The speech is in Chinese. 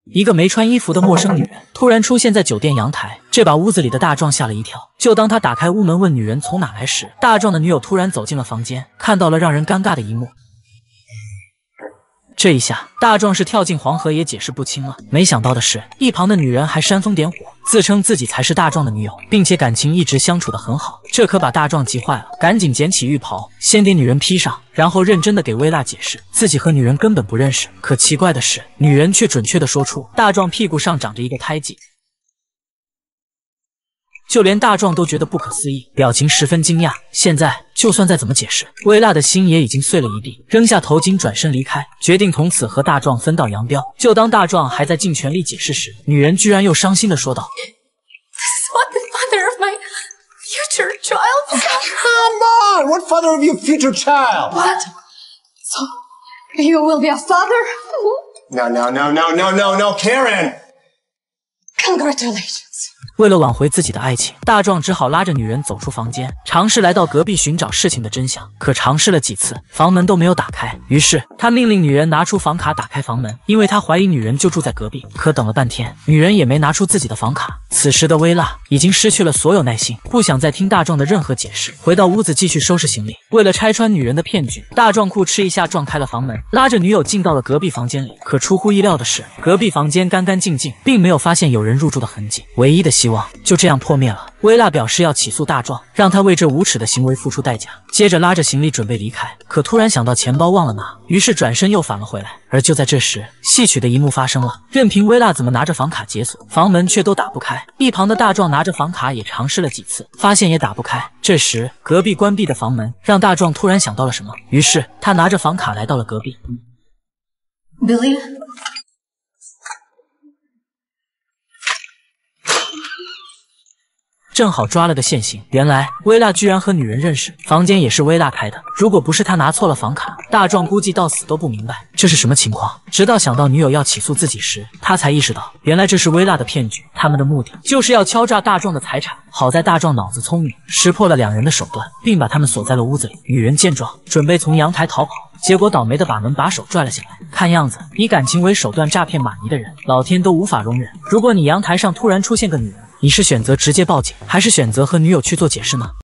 一个没穿衣服的陌生女人突然出现在酒店阳台，这把屋子里的大壮吓了一跳。就当他打开屋门问女人从哪来时，大壮的女友突然走进了房间，看到了让人尴尬的一幕。这一下，大壮是跳进黄河也解释不清了。没想到的是，一旁的女人还煽风点火，自称自己才是大壮的女友，并且感情一直相处得很好。这可把大壮急坏了，赶紧捡起浴袍，先给女人披上，然后认真的给薇拉解释自己和女人根本不认识。可奇怪的是，女人却准确的说出大壮屁股上长着一个胎记。就连大壮都觉得不可思议，表情十分惊讶。现在就算再怎么解释，薇拉的心也已经碎了一地，扔下头巾转身离开，决定从此和大壮分道扬镳。就当大壮还在尽全力解释时，女人居然又伤心的说道 What the father of my future child? Come on! What father of your future child? What? So, you will be a father? No, Karen! Congratulations. 为了挽回自己的爱情，大壮只好拉着女人走出房间，尝试来到隔壁寻找事情的真相。可尝试了几次，房门都没有打开。于是他命令女人拿出房卡打开房门，因为他怀疑女人就住在隔壁。可等了半天，女人也没拿出自己的房卡。此时的薇拉已经失去了所有耐心，不想再听大壮的任何解释，回到屋子继续收拾行李。为了拆穿女人的骗局，大壮酷吃一下撞开了房门，拉着女友进到了隔壁房间里。可出乎意料的是，隔壁房间干干净净，并没有发现有人入住的痕迹。唯一的希望就这样破灭了。薇拉表示要起诉大壮，让他为这无耻的行为付出代价。接着拉着行李准备离开，可突然想到钱包忘了拿，于是转身又返了回来。而就在这时，戏曲的一幕发生了，任凭薇拉怎么拿着房卡解锁，房门却都打不开。一旁的大壮拿着房卡也尝试了几次，发现也打不开。这时隔壁关闭的房门让大壮突然想到了什么，于是他拿着房卡来到了隔壁。 Billy? 正好抓了个现行，原来薇拉居然和女人认识，房间也是薇拉开的。如果不是他拿错了房卡，大壮估计到死都不明白这是什么情况。直到想到女友要起诉自己时，他才意识到原来这是薇拉的骗局，他们的目的就是要敲诈大壮的财产。好在大壮脑子聪明，识破了两人的手段，并把他们锁在了屋子里。女人见状，准备从阳台逃跑，结果倒霉的把门把手拽了下来。看样子以感情为手段诈骗马尼的人，老天都无法容忍。如果你阳台上突然出现个女人，你是选择直接报警，还是选择和女友去做解释呢？